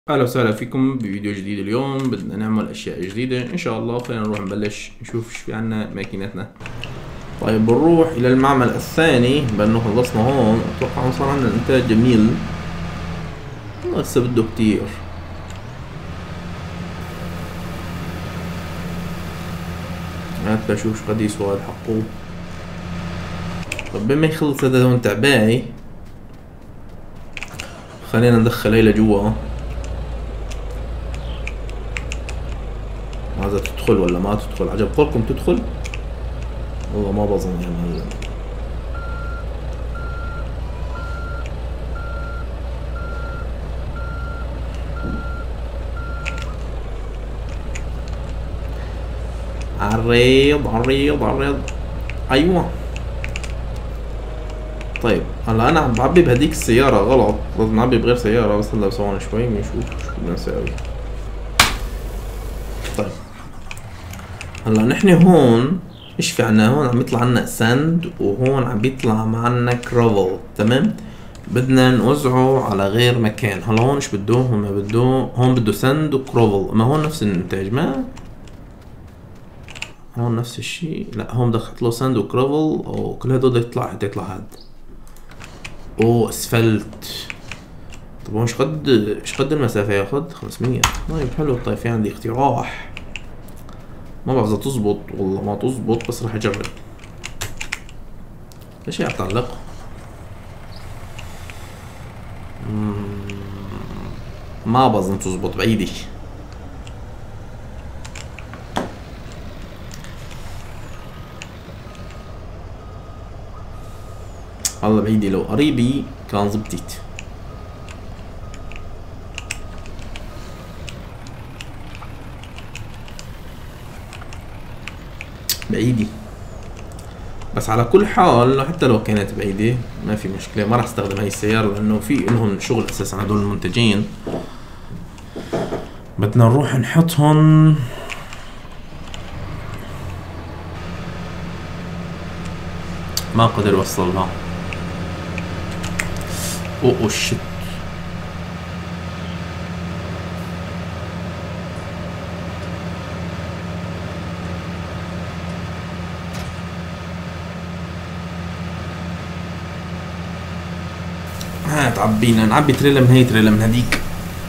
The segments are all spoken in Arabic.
اهلا وسهلا فيكم بفيديو جديد. اليوم بدنا نعمل اشياء جديدة ان شاء الله. خلينا نروح نبلش نشوف ايش في عنا ماكينتنا. طيب بنروح الى المعمل الثاني بانه خلصنا هون. اتوقع صار عنا انتاج جميل، هسه بده كتير. حتى اشوف شو قد يسوى هذا حقه. طب بما يخلص هذا هون تعباي، خلينا ندخل هي لجوا. عايزة تدخل ولا ما تدخل؟ عجب قولكم تدخل؟ والله ما بظن يا معلم. عريض عريض عريض. ايوه. طيب هلا انا عم بعبي بهديك السيارة غلط، لازم نعبي بغير سيارة. بس هلا ثواني شوي بنشوف شو بدنا نساوي. طيب هلا نحن هون ايش في عنا؟ هون عم يطلع عنا ساند وهون عم بيطلع معنا كرافل. تمام، بدنا نوزعه على غير مكان. هلا هون ايش بده؟ هون ما بده، هون بده ساند وكرافل. ما هون نفس الانتاج، ما هون نفس الشيء. لا هون دخلت له ساند وكرافل وكل هدول يطلع حتى يطلع هاد. اوه اسفلت. طب هون ايش قد المسافة ياخد؟ 500. طيب حلو. طيب في عندي اقتراح، ما بعرف اذا تزبط والله ما تزبط، بس راح اجرب. ليش هي عم تعلق؟ ما بظن تزبط بعيدة. والله بعيدة، لو قريبي كان زبطت. بعيدة. بس على كل حال حتى لو كانت بعيدة ما في مشكلة، ما راح استخدم هاي السيارة لانه في لهم شغل اساسا هدول المنتجين. بدنا نروح نحطهم. ما قدر يوصلها. اوه شت. تعبينا نعبي تريلا من هي تريلا من هديك.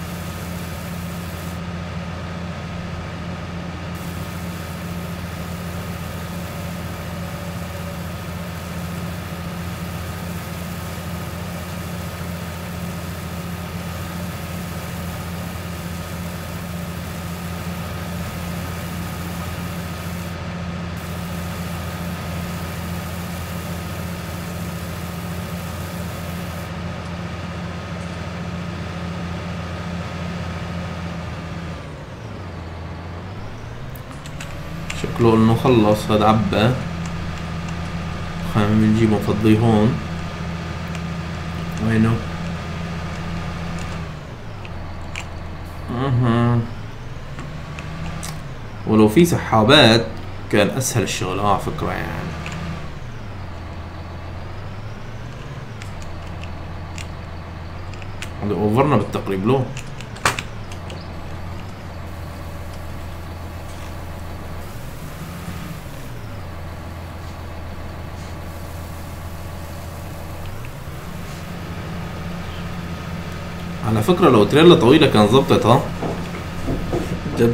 شكله انه خلص هذا عبى. خلينا نجيبه نفضيه هون. وينه؟ ولو في سحابات كان اسهل الشغل على فكرة يعني. هذا اوفرنا بالتقريب له. على فكرة لو تريلا طويلة كان زبطت. ها جد.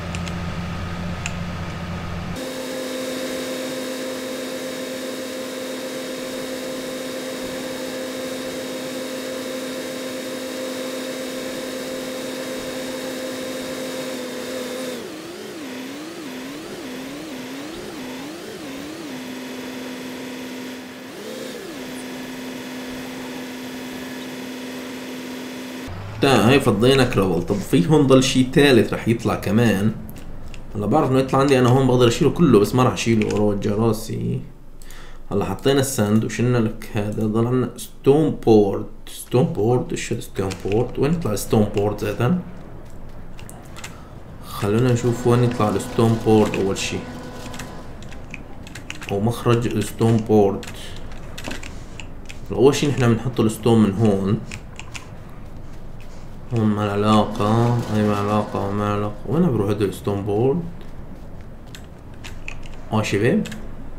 هاي فضينا كرابل. طب في هون ضل شي ثالث رح يطلع كمان. هلا بعرف انه يطلع عندي انا هون، بقدر اشيله كله بس ما رح اشيله ورا وجه راسي. هلا حطينا الساند وشلنا لك هذا. ضل عنا ستون بورد. ستون بورد؟ ايش ستون بورد؟ وين يطلع ستون بورد زيتا؟ خلونا نشوف وين يطلع الستون بورد اول شي، او مخرج الستون بورد. اول شي نحن بنحط الستون من هون. هون ما علاقة، هاي ما علاقة وما علاقة. وين بروح هذا الستون بورد؟ شباب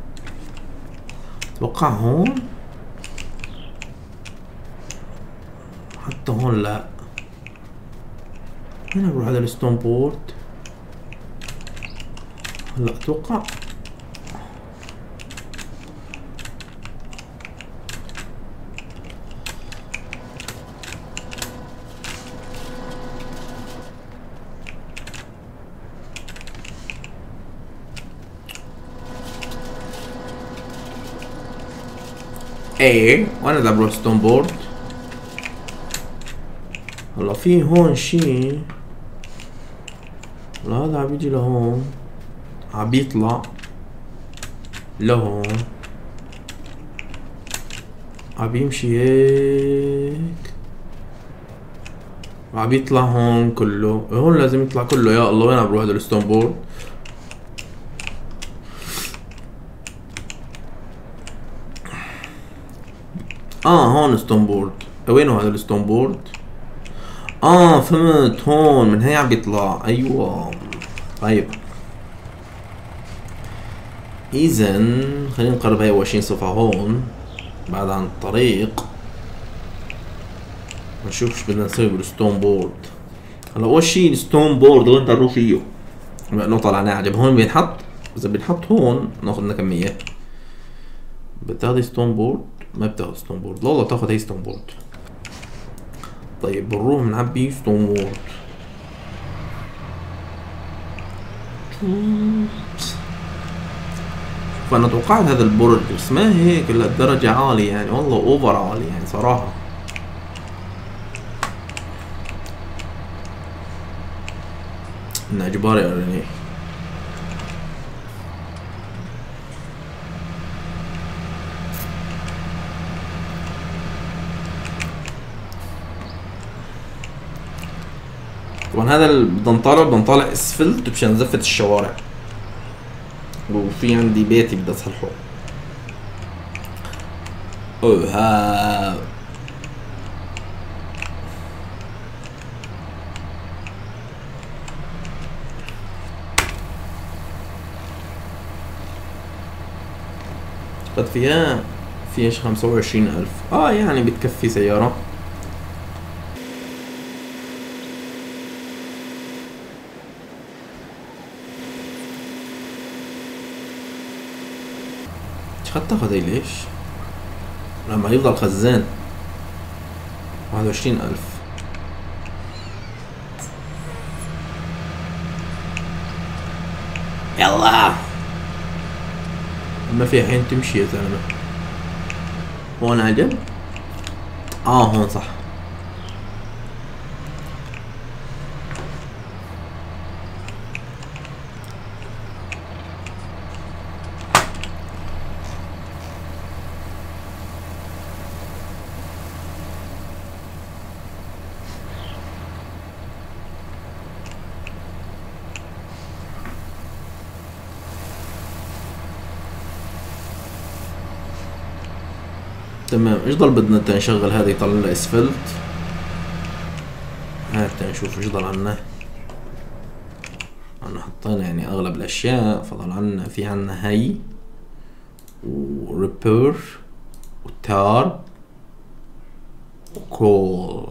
اتوقع هون، حتى هون لا. وين بروح هذا الستون بورد؟ هلا اتوقع ايه. وانا بدي بروح ستون بورد. هلا في هون شي، هلا هذا عم يجي لهون، عم يطلع لهون، عم يمشي هيك، عم يطلع هون كله. هون لازم يطلع كله. يا الله وين عم بروح هذا الستون بورد؟ هون ستون بورد. وينه هذا الستون بورد؟ فهمت، هون من هي عم بيطلع. ايوه طيب اذا خلينا نقرب هاي اول شي نصفها هون بعد عن الطريق، نشوف شو بدنا نسوي بالستون بورد. هلا اول شي الستون بورد وين نروح فيه؟ نقطة على نعجب هون بينحط. اذا بينحط هون ناخذ لنا كمية. بتاخذي ستون بورد؟ ما بتاخذ ستون بورد. لا والله بتاخذ هي ستون بورد. طيب بنروح بنعبي ستون بورد. فانا توقعت هذا البرج بس ما هيك لهالدرجة عالي يعني، والله اوفر عالي يعني صراحة. انه اجباري ارنيه. طبعا هذا اللي بدنا نطالع اسفلت مشان نزفت الشوارع، وفي عندي بيتي بدي اصلحه. ها قد فيهاش 25,000. يعني بتكفي سيارة. قد تاخذ هي ليش؟ لما يفضل خزان 21,000. يلا ما في حين تمشي يا زلمة. هون عجب؟ هون صح. تمام. ايش ضل بدنا نشغل هذا يطلع لنا اسفلت. هات نشوف ايش ضل عنا. حطينا يعني اغلب الاشياء، فضل عنا في عنا هي وريبير وتار وكول.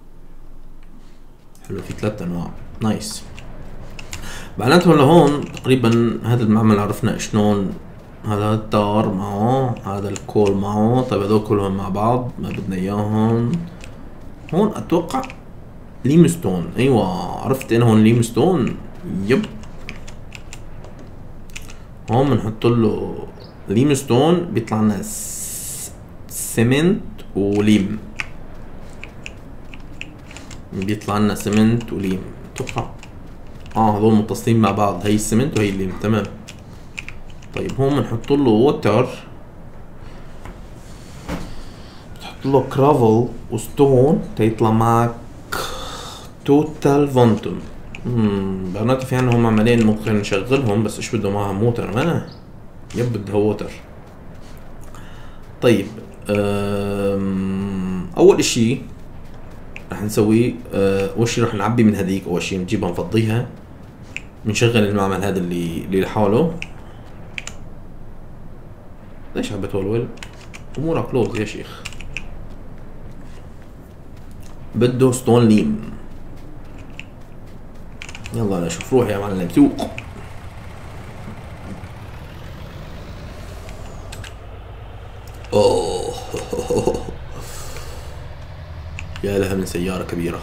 حلو، في 3 انواع. نايس. معناته لهون تقريبا هذا المعمل عرفنا شلون. هذا التار معه، هذا الكول معه. طيب هذول كلهم مع بعض ما بدنا اياهم. هون اتوقع ليمستون. ايوه عرفت انا هون ليمستون. يب هون بنحط له ليمستون بيطلع لنا سمنت وليم. بيطلع لنا سمنت وليم اتوقع. هذول متصلين مع بعض، هي السمنت وهي الليم. تمام. طيب هون بنحط له ووتر، بتحط له كرافل وستون تيطلع معك توتال فونتوم. معناته في عنا هم عملين ممكن نشغلهم، بس ايش بده معهم موتر؟ ما يب بدها ووتر. طيب اول اشي رح نسوي اول شي رح نعبي من هذيك، اول شي نجيبها نفضيها، بنشغل المعمل هذا اللي لحاله. ليش عم بتولول؟ امورها كلوز يا شيخ. بده ستون ليم. يلا نشوف، روح يا معلم سوق. اوه يا لها من سيارة كبيرة.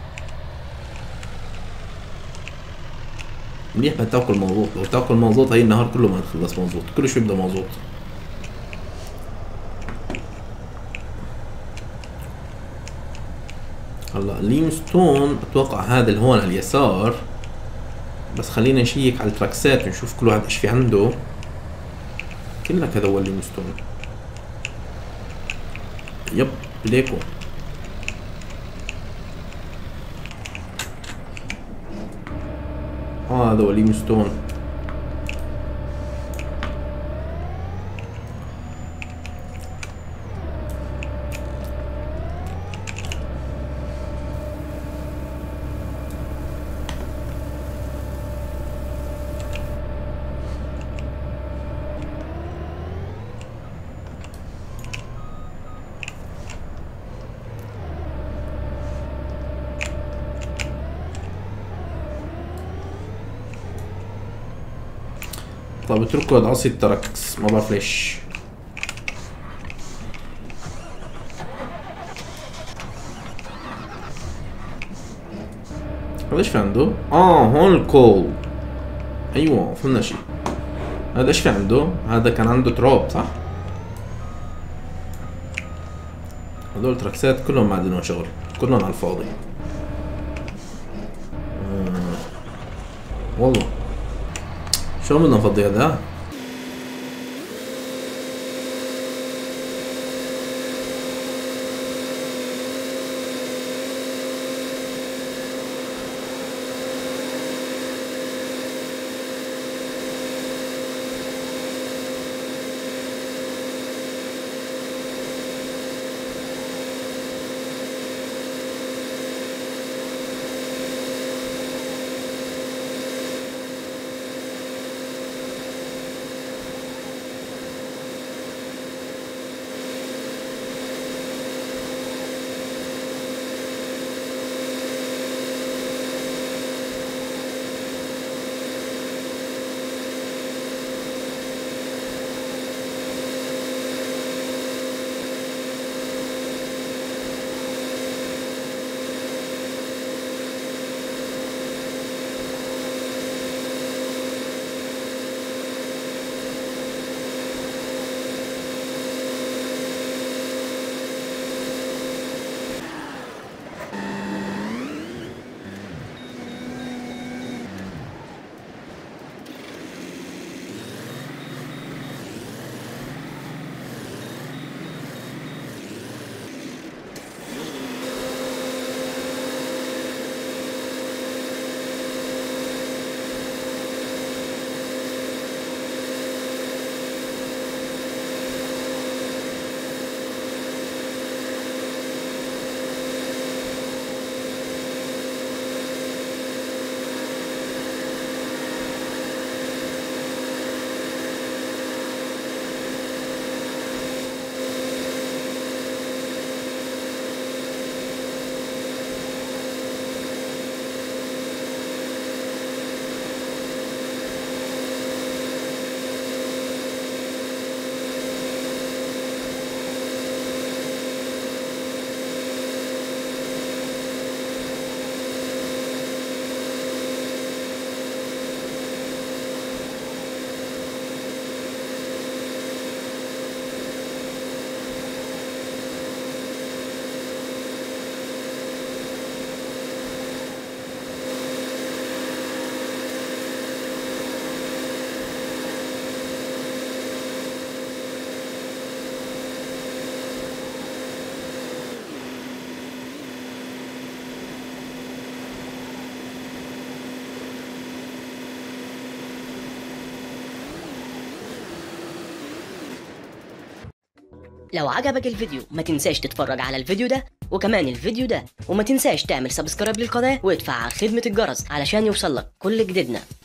منيح ما تاكل مضغوط، لو تاكل مضغوط هي النهار كله ما تخلص مضغوط، كل شوي بدها مضغوط. هلا ليم ستون اتوقع هذا اللي هون على اليسار، بس خلينا نشيك على التراكسات ونشوف كل واحد ايش في عنده. كلك هذا هو الليم ستون. يب ليكو. هذا هو ليم ستون. طيب اتركوا هذا عصي التركس، ما بعرف ليش. هذا ايش في عنده؟ هون الكول. ايوه فهمنا شي. هذا ايش في عنده؟ هذا كان عنده تراب صح؟ هذول تراكسات كلهم ما عندهم شغل، كلهم على الفاضي. والله شو بدنا نفضي هذا؟ لو عجبك الفيديو ما تنساش تتفرج على الفيديو ده وكمان الفيديو ده، وما تنساش تعمل سبسكرايب للقناة وتفعل خدمة الجرس علشان يوصلك كل جديدنا.